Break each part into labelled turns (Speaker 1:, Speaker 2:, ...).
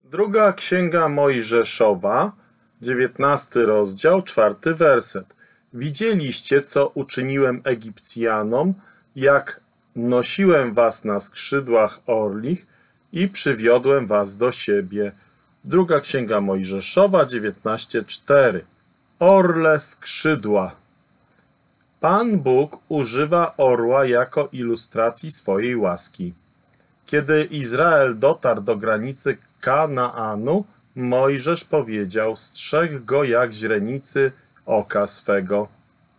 Speaker 1: Druga Księga Mojżeszowa, 19 rozdział, 4 werset. Widzieliście, co uczyniłem Egipcjanom, jak nosiłem was na skrzydłach orlich i przywiodłem was do siebie. Druga Księga Mojżeszowa, 19:4. Orle skrzydła. Pan Bóg używa orła jako ilustracji swojej łaski. Kiedy Izrael dotarł do granicy Kanaanu, Mojżesz powiedział: strzegł go jak źrenicy oka swego.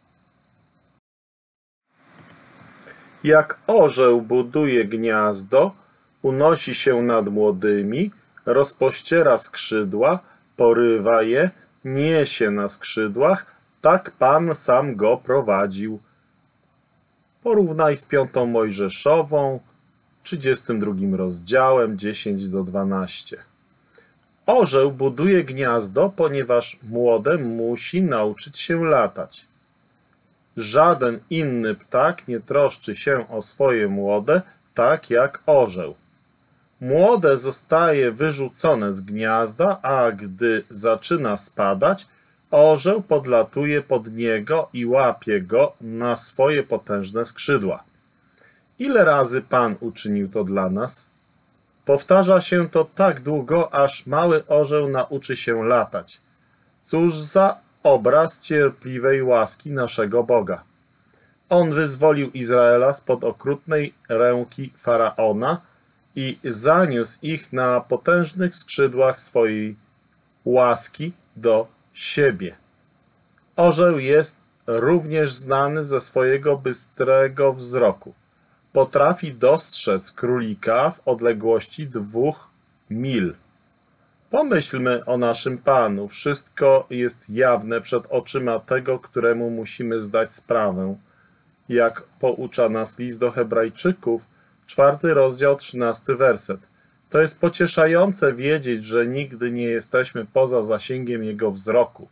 Speaker 1: Jak orzeł buduje gniazdo, unosi się nad młodymi, rozpościera skrzydła, porywa je, niesie na skrzydłach, tak Pan sam go prowadził. Porównaj z 5 Mojżeszową, 32 rozdziałem, 10-12. Orzeł buduje gniazdo, ponieważ młode musi nauczyć się latać. Żaden inny ptak nie troszczy się o swoje młode, tak jak orzeł. Młode zostaje wyrzucone z gniazda, a gdy zaczyna spadać, orzeł podlatuje pod niego i łapie go na swoje potężne skrzydła. Ile razy Pan uczynił to dla nas? Powtarza się to tak długo, aż mały orzeł nauczy się latać. Cóż za obraz cierpliwej łaski naszego Boga. On wyzwolił Izraela spod okrutnej ręki Faraona i zaniósł ich na potężnych skrzydłach swojej łaski do siebie. Orzeł jest również znany ze swojego bystrego wzroku. Potrafi dostrzec królika w odległości 2 mil. Pomyślmy o naszym Panu. Wszystko jest jawne przed oczyma tego, któremu musimy zdać sprawę. Jak poucza nas list do Hebrajczyków, 4 rozdział, 13 werset. To jest pocieszające wiedzieć, że nigdy nie jesteśmy poza zasięgiem Jego wzroku.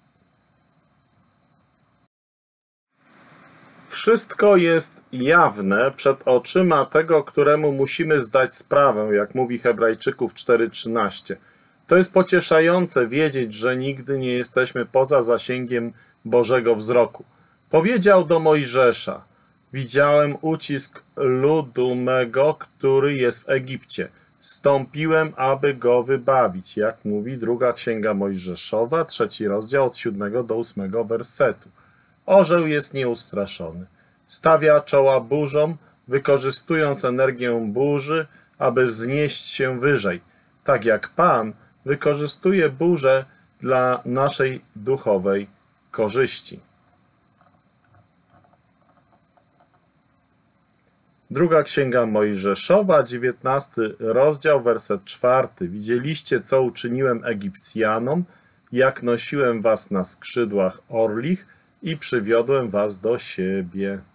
Speaker 1: Wszystko jest jawne przed oczyma tego, któremu musimy zdać sprawę, jak mówi Hebrajczyków 4:13. To jest pocieszające wiedzieć, że nigdy nie jesteśmy poza zasięgiem Bożego wzroku. Powiedział do Mojżesza: widziałem ucisk ludu mego, który jest w Egipcie. Stąpiłem, aby go wybawić, jak mówi druga Księga Mojżeszowa, 3 rozdział od 7 do 8 wersetu. Orzeł jest nieustraszony. Stawia czoła burzom, wykorzystując energię burzy, aby wznieść się wyżej. Tak jak Pan wykorzystuje burzę dla naszej duchowej korzyści. Druga Księga Mojżeszowa, 19 rozdział, werset 4. Widzieliście, co uczyniłem Egipcjanom, jak nosiłem was na skrzydłach orlich i przywiodłem was do siebie.